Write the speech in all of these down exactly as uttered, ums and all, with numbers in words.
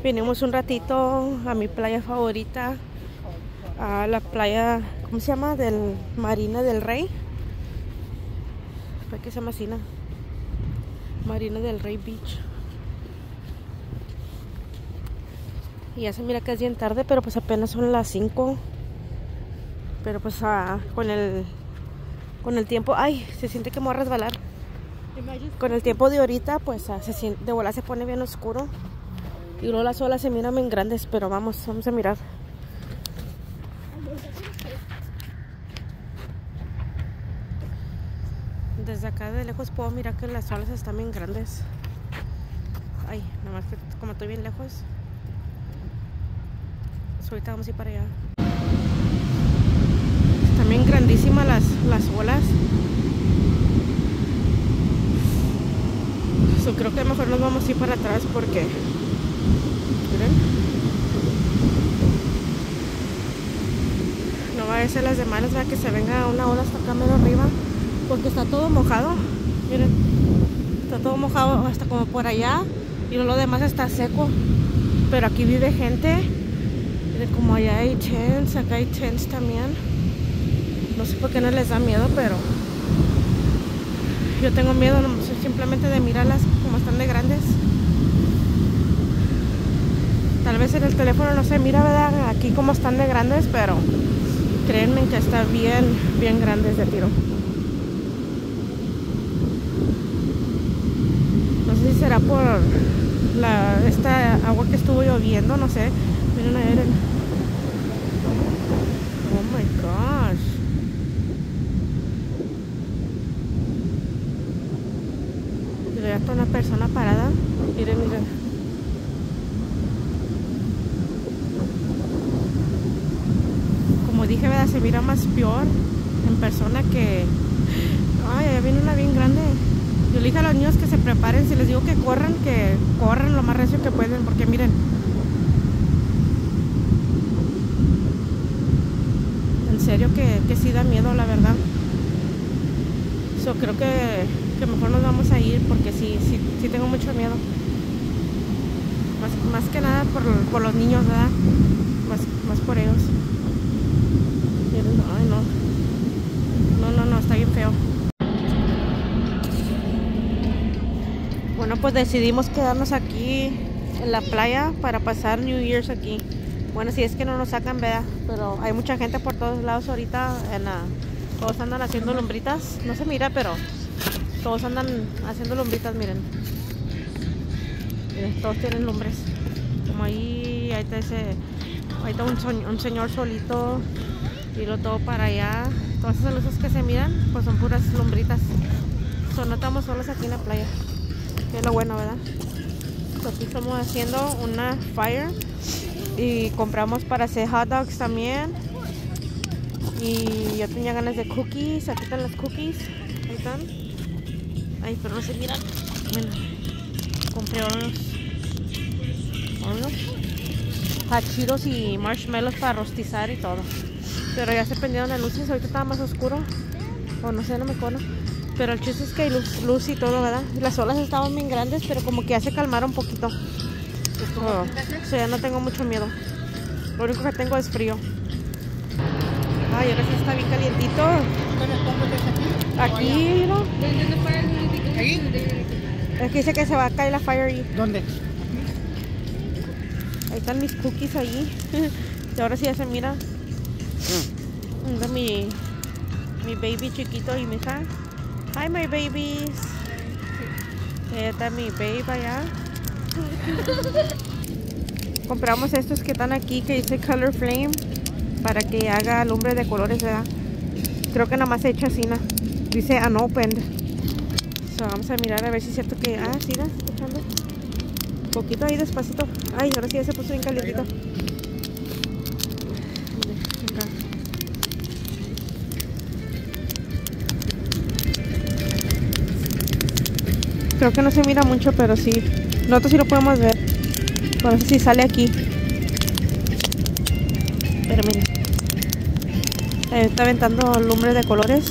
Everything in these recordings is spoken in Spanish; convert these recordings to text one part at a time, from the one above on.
Vinimos un ratito a mi playa favorita, a la playa, ¿cómo se llama? Del Marina del Rey. ¿Para qué se llama así, no? Marina del Rey Beach. Y ya se mira que es bien tarde, pero pues apenas son las cinco. Pero pues ah, con el con el tiempo, ay, se siente que me voy a resbalar. Con el tiempo de ahorita, pues ah, se siente, de bola se pone bien oscuro. Y luego las olas se miran bien grandes, pero vamos, vamos a mirar. Desde acá de lejos puedo mirar que las olas están bien grandes. Ay, nomás que como estoy bien lejos. Pues ahorita vamos a ir para allá. Están bien grandísimas las, las olas. So, creo que mejor nos vamos a ir para atrás porque... Miren. No vaya a ser las de malas, ¿verdad? Que se venga una ola hasta acá medio arriba. Porque está todo mojado. Miren. Está todo mojado hasta como por allá. Y lo demás está seco. Pero aquí vive gente. Miren, como allá hay tents. Acá hay tents también. No sé por qué no les da miedo, pero... Yo tengo miedo simplemente de mirarlas como están de grandes. Tal vez en el teléfono no se mira, ¿verdad? Aquí como están de grandes, pero créanme que está bien, bien grandes de tiro. No sé si será por la, esta agua que estuvo lloviendo, no sé. Miren a ver. Oh my gosh. Ya está una persona parada. Miren, miren. Como dije, ¿verdad? Se mira más peor en persona que... Ay, ya viene una bien grande. Yo le dije a los niños que se preparen. Si les digo que corran, que corran lo más recio que pueden. Porque miren. En serio que, que sí da miedo, la verdad. So, creo que... que mejor nos vamos a ir porque sí, sí, sí tengo mucho miedo. Más, más que nada por, por los niños, ¿verdad? Más, más por ellos. Miren, ay, no. No, no, no, está bien feo. Bueno, pues decidimos quedarnos aquí en la playa para pasar New Year's aquí. Bueno, si es que no nos sacan, ¿verdad? Pero hay mucha gente por todos lados ahorita. En la, todos andan haciendo lumbritas. No se mira, pero... todos andan haciendo lumbritas, miren. Miren, todos tienen lumbres. Como ahí, ahí está ese, ahí está un, un señor solito. Y lo todo para allá. Todas esas luces que se miran, pues son puras lumbritas. So, no estamos solos aquí en la playa. Que es lo bueno, ¿verdad? So, aquí estamos haciendo una fire. Y compramos para hacer hot dogs también. Y yo tenía ganas de cookies. Aquí están las cookies. Ahí están. Ay, pero no se miran. Bueno, compré unos, unos hachiros y marshmallows para rostizar y todo. Pero ya se prendieron las luces. Ahorita estaba más oscuro. O no sé, no me acuerdo. Pero el chiste es que hay luz, luz y todo, ¿verdad? Las olas estaban bien grandes, pero como que ya se calmaron un poquito. Oh, o sea, ya no tengo mucho miedo. Lo único que tengo es frío. Ay, ahora sí está bien calientito. Aquí, ¿no? ¿Ahí? Aquí dice que se va a caer la fire ahí. ¿Dónde? Ahí están mis cookies ahí. Y ahora sí ya se mira. Anda mi, mi baby chiquito y mi hija. Hi, my babies. Ahí está mi baby allá. Compramos estos que están aquí que dice Color Flame para que haga lumbre de colores, ¿verdad? Creo que nada más se echa así, ¿no? Dice unopened. So, vamos a mirar a ver si es cierto que... Ah, sí, ¿no? Está echando un poquito ahí despacito. Ay, ahora sí ya se puso bien calientito. Creo que no se mira mucho, pero sí. Nosotros sí lo podemos ver. Por eso sí sale aquí. Pero miren. Ahí está aventando lumbre de colores.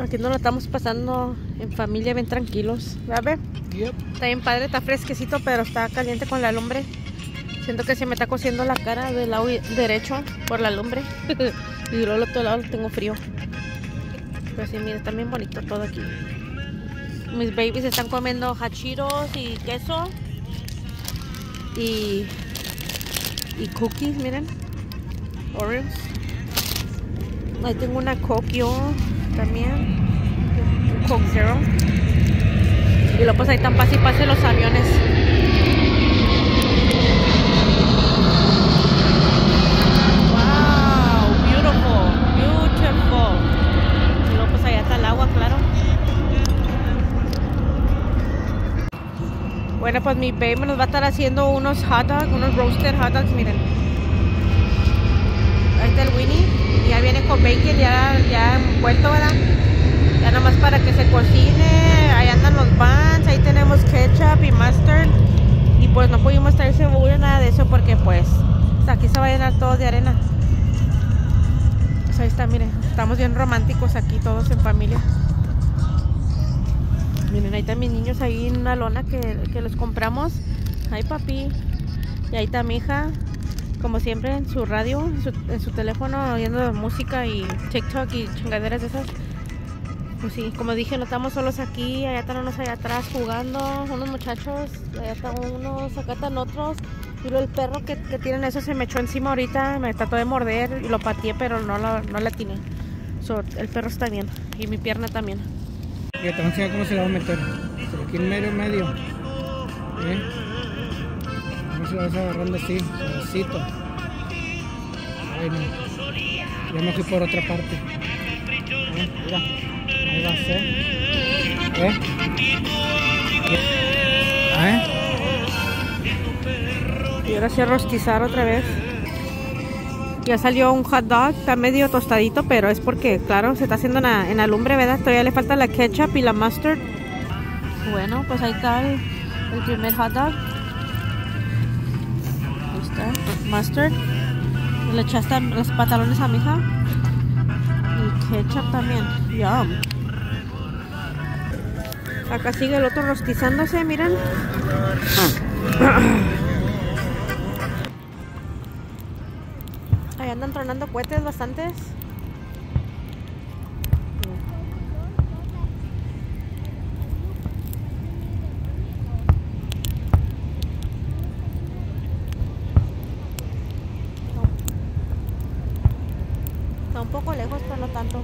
Aquí nos lo estamos pasando en familia bien tranquilos. ¿Verdad? Yep. Está bien padre, está fresquecito, pero está caliente con la lumbre. Siento que se me está cociendo la cara del lado derecho por la lumbre. Y del otro lado tengo frío. Pero sí, mira, está bien bonito todo aquí. Mis babies están comiendo hachiros y queso. Y, y cookies, miren. Oreos. Ahí tengo una Coke yo también. Un Coke Zero. Y luego pues ahí están pase y pase los aviones. Wow, beautiful, beautiful. Y luego pues allá está el agua, claro. Bueno, pues mi baby nos va a estar haciendo unos hot dogs, unos roasted hot dogs, miren. Ahí está el Winnie. Y ya viene con bacon, ya, ya envuelto, ¿verdad? Ya nomás para que se cocine. Ahí andan los buns, ahí tenemos ketchup y mustard. Y pues no pudimos traer cebolla, nada de eso, porque pues aquí se va a llenar todo de arena. Pues ahí está, miren, estamos bien románticos aquí todos en familia. Miren, ahí están mis niños ahí en una lona que, que los compramos. Ay, papi. Y ahí está mi hija, como siempre, en su radio, en su, en su teléfono, oyendo música y TikTok y chingaderas de esas. Pues sí, como dije, no estamos solos aquí. Allá están unos allá atrás jugando, unos muchachos. Allá están unos, acá están otros. Y luego el perro que, que tienen eso se me echó encima ahorita. Me trató de morder y lo pateé, pero no lo no la atiné. So, el perro está bien. Y mi pierna también. Y te voy a enseñar cómo se la va a meter. Aquí en medio, medio. ¿Eh? ¿Cómo se la vas agarrando así? Pedacito. Ay, no. Ya me fui por otra parte. ¿Eh? Mira. Ahí va a ser. ¿Eh? ¿Eh? Y ahora sí a rostizar otra vez. Ya salió un hot dog, está medio tostadito, pero es porque, claro, se está haciendo en la, en la lumbre, ¿verdad? Todavía le falta la ketchup y la mustard. Bueno, pues ahí está el, el primer hot dog. Ahí está, mustard. Le echaste los pantalones a mi hija. Y ketchup también. Yum. Acá sigue el otro rostizándose, miren. Ahí andan tronando cohetes bastantes. Está un poco lejos, pero no tanto.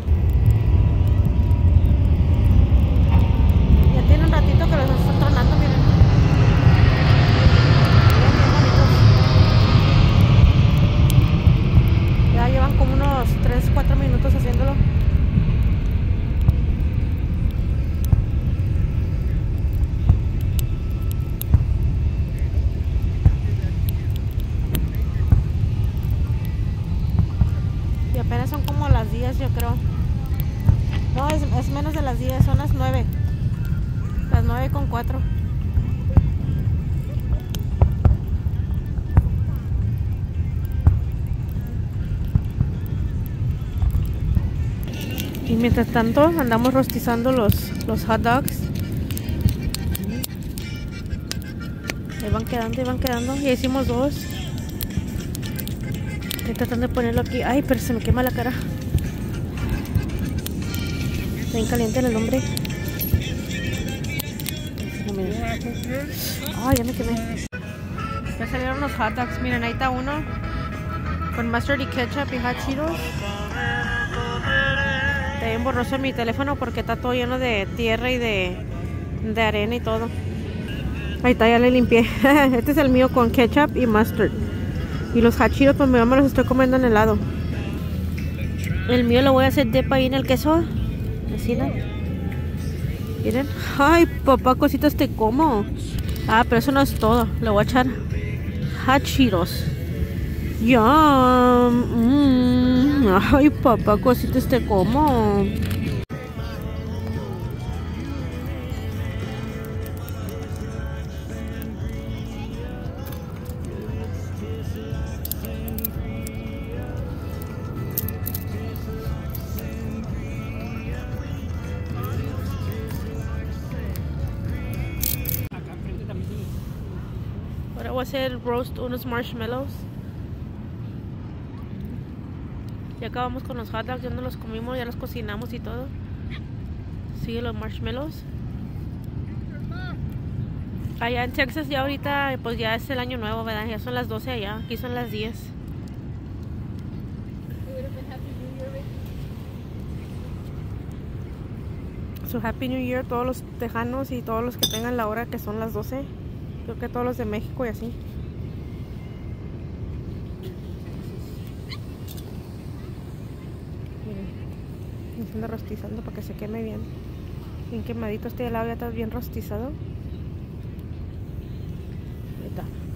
Ya tiene un ratito que los están tronando, miren. Ya llevan como unos tres cuatro minutos haciéndolo. Y apenas son como las diez, yo creo. No, es, es menos de las diez, son las nueve. Las nueve con cuatro. Y mientras tanto andamos rostizando los, los hot dogs. Ahí van quedando, ahí van quedando. Ya hicimos dos. Estoy tratando de ponerlo aquí. Ay, pero se me quema la cara. Está bien caliente el hombre. Ay, ya me quemé. Ya salieron los hot dogs. Miren, ahí está uno. Con mustard y ketchup y hot Cheetos. Está bien borroso mi teléfono porque está todo lleno de tierra y de, de arena y todo. Ahí está, ya le limpié. Este es el mío con ketchup y mustard. Y los hot Cheetos pues me los estoy comiendo en helado. El mío lo voy a hacer dip ahí en el queso. Así, ¿no? Miren. Ay, papá, cositas te como. Ah, pero eso no es todo. Le voy a echar hot Cheetos. Yum. Mm. Ay, papá, cositas te como. voy a hacer roast unos marshmallows. Ya acabamos con los hot dogs, ya no los comimos, ya los cocinamos y todo. Sigue los marshmallows. Allá en Texas ya ahorita pues ya es el año nuevo, ¿verdad? Ya son las doce allá, aquí son las diez. So Happy New Year todos los tejanos y todos los que tengan la hora que son las doce. Creo que todos los de México y así. Miren, me están rostizando para que se queme bien. Bien quemadito, este helado ya está bien rostizado. Ahí está.